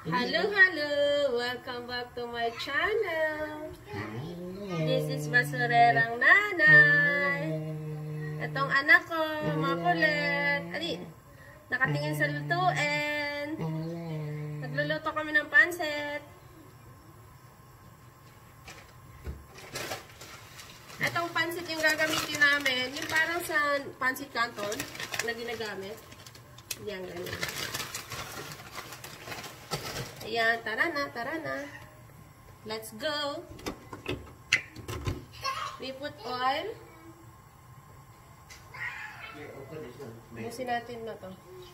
Hello, hello! Welcome back to my channel. This is Basurerang Nanay. Itong anak ko, makulit. Ali, nakatingin sa lutuin. Nagluluto kami ng pansit. Itong pansit yung gagamitin namin. Yung parang sa pansit canton na ginagamit. Yan, ganyan. Ayan, tara na, tara na. Let's go. We put oil. Busin natin na to.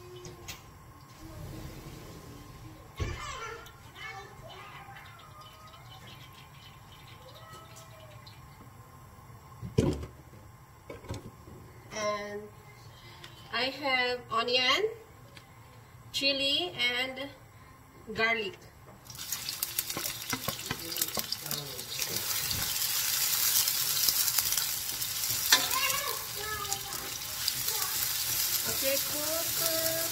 And I have onion, chili, and garlic. Okay, cook.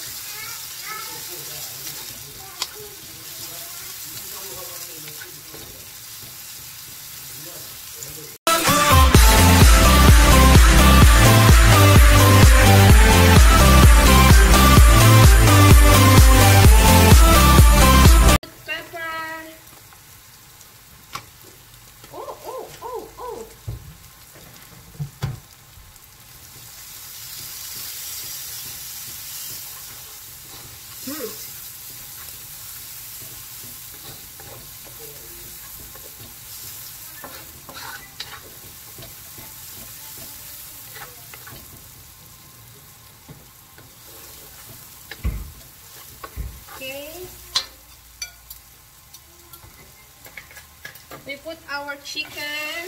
Okay. We put our chicken.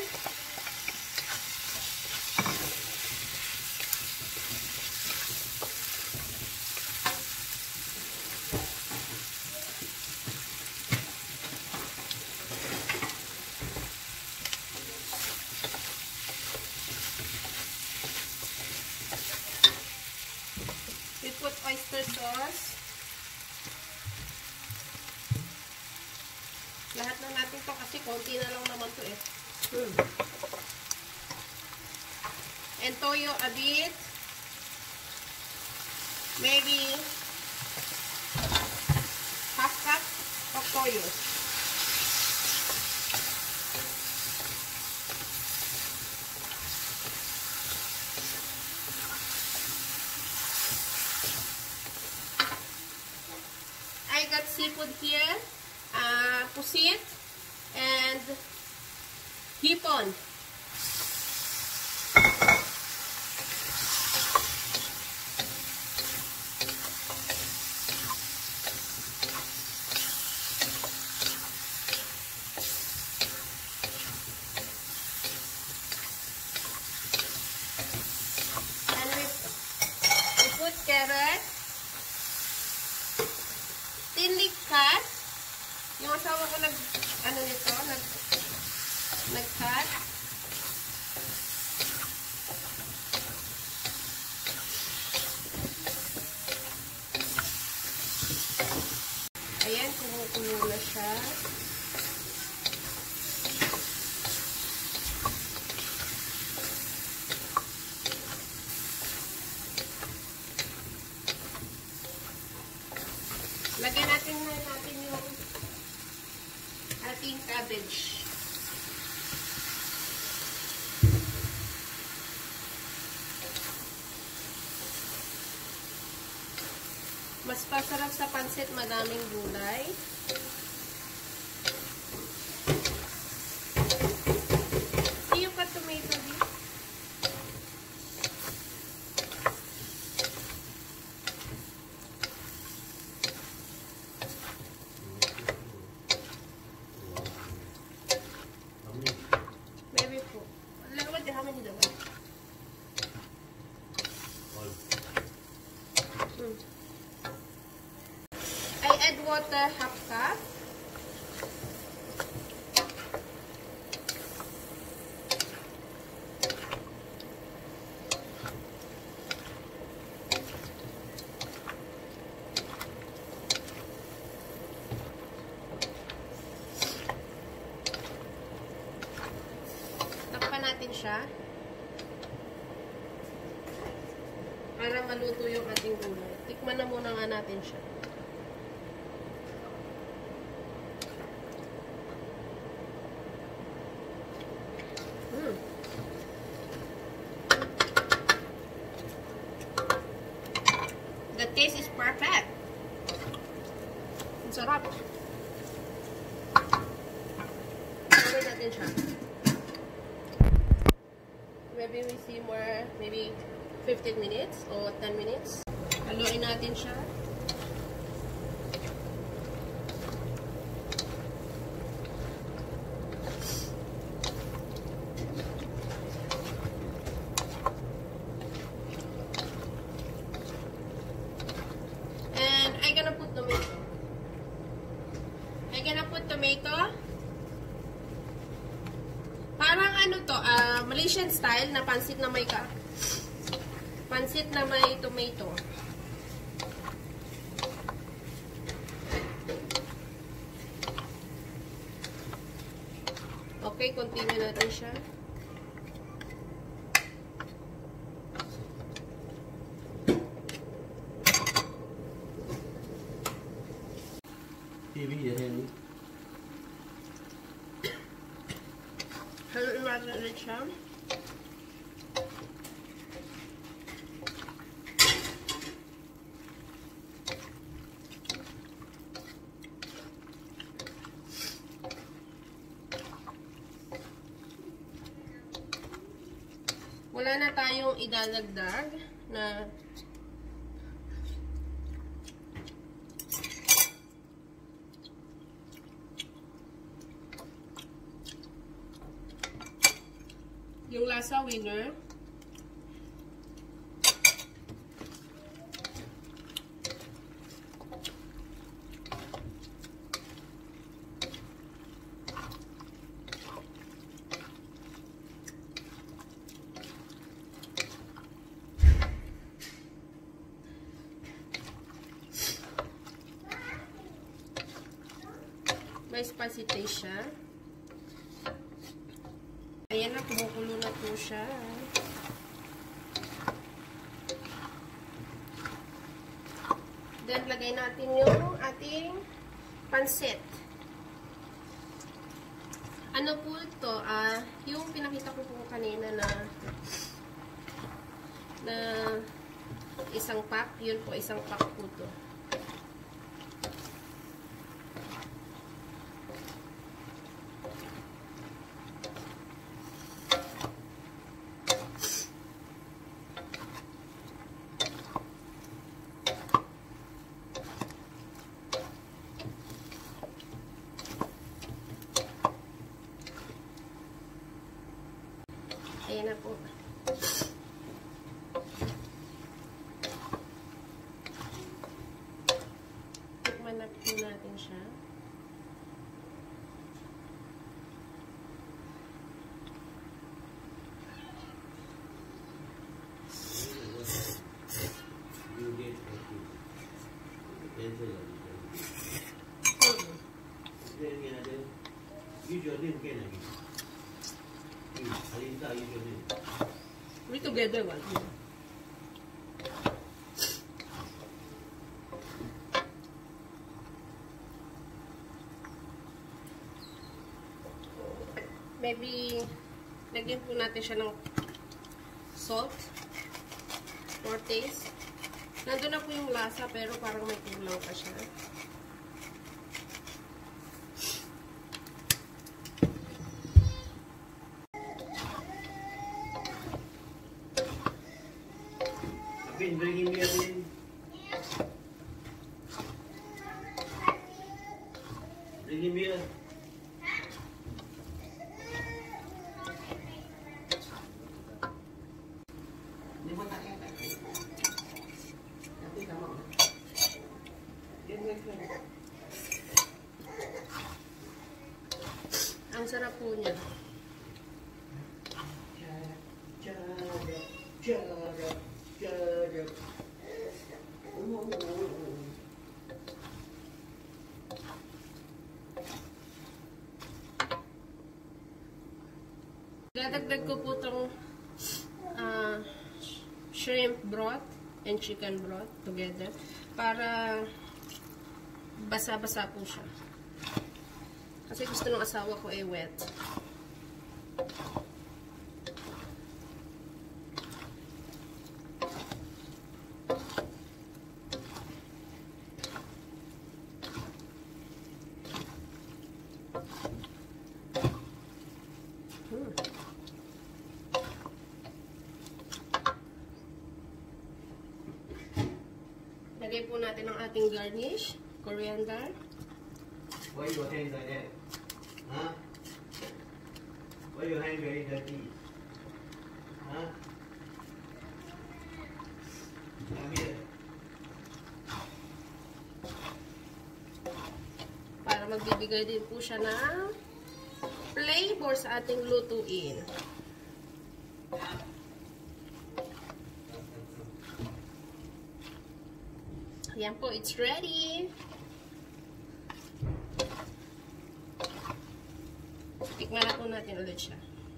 We put oyster sauce. Lahat na natin to kasi konti na lang naman to eh. And toyo a bit. Maybe half cup of toyo. I got seafood here. Pusit and hipon. And we put carrot, thinly cut. Yung asawa ko nag-cut. Ayan, kumukulo na siya. Lagyan natin yung ating cabbage. Mas pasarap sa pansit, madaming gulay. See, you cut tomato din. I add water half cup. siya. Para maluto yung ating gulay. Tikman na muna nga natin siya. The taste is perfect. Ang sarap. Gawin natin siya. Maybe we simmer maybe 15 minutes or 10 minutes. Haluin natin siya. And I'm gonna put tomato. Parang ano to, Malaysian style na pansit na may tomato. Okay, continue natin siya. Haluin natin ulit siya. Wala na tayong idadagdag na yung lasa winner. May spicy taste siya. Ayan na, kumukulo na po siya. Then, lagay natin yung ating pansit. Ano po ito? Yung pinakita ko po kanina na isang pack. Yun po, isang pack po ito. Ayan na po. Tikman na po natin siya. We together one. Maybe lagyan po natin siya ng salt for taste. Nandun na po yung lasa pero parang may kulang pa siya. Bring him here in. Bring him here. Ang sarap po niya. Dadagdag ko po itong shrimp broth and chicken broth together para basa-basa po siya. Kasi gusto ng asawa ko ay wet. Lagay po natin ang ating garnish, coriander. Why your hand like that? Huh? Why your hand very dirty? Huh? Come here. Para magbibigay din po siya ng flavor sa ating lutuin. Ayan po, it's ready. Tikman na po natin ulit siya.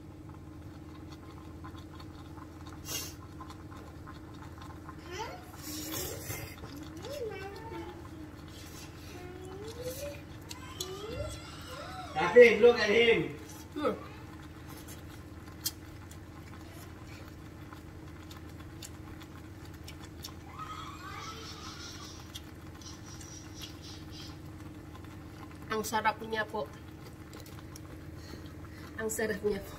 Captain, look at him. Ang sarap niya po. Ang sarap niya po.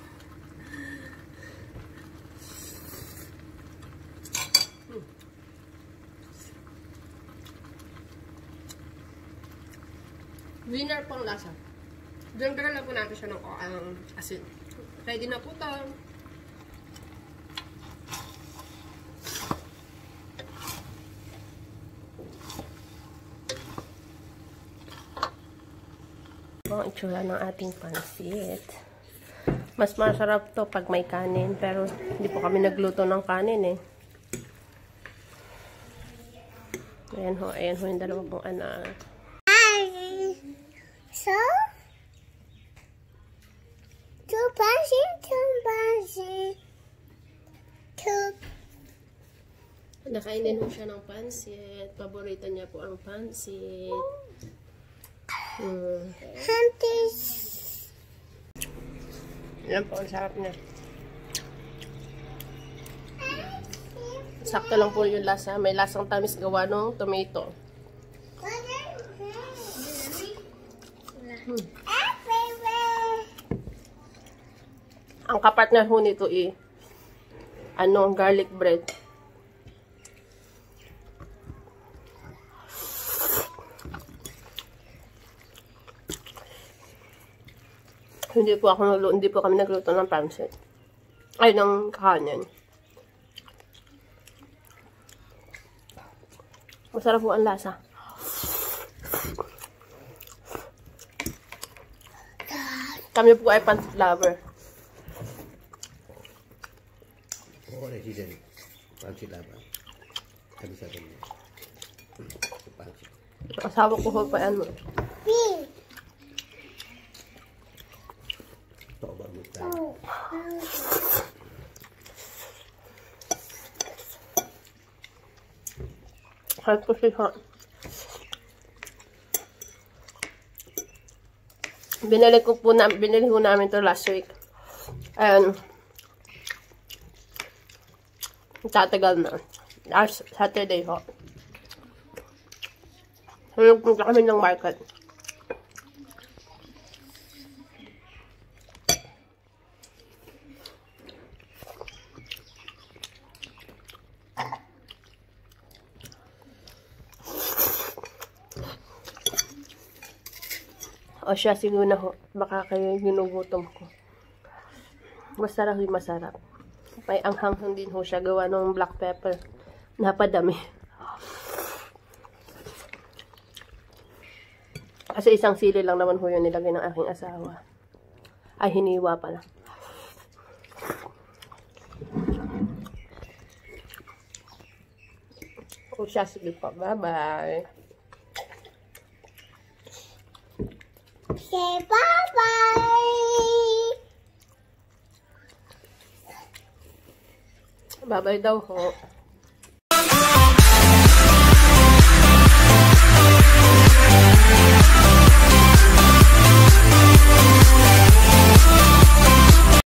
Winner pang lasa. Dagdagan lang po natin siya ng asin. Ready na po ito. Ang itsura ng ating pansit. Mas masarap to pag may kanin, pero hindi po kami nagluto ng kanin eh. Ayan ho yung dalawa pong anak. So, two pansit. Nakainin ho siya ng pansit. Paborito niya po ang pansit. Hunties. Yan po, ang sarap niya. Sakto lang po yung lasa. May lasang tamis gawa ng tomato. Ang kapartner ho nito garlic bread. Hindi po kami nagluto ng pansit. Ay, ng kanin. Masarap po ang lasa. Kami po ay pansit lover. Oh, he didn't. Pansit lover. Sabi sa kanya. Pansit. Asawa ko po pa yan mo. Kahit po siya. Binili ko namin to last week. And tatagal na. Last Saturday ho. Nagpunta kami ng market. O siya, siguro na ho. Baka kayo ginugutom ko. Masarap yung masarap. May anghang din ho siya. Gawa ng black pepper. Napadami. Kasi isang sili lang naman ho yun nilagay ng aking asawa. Ay, hiniwa pala. O siya, sige po. Bye-bye. Say bye-bye. Babay daw ho.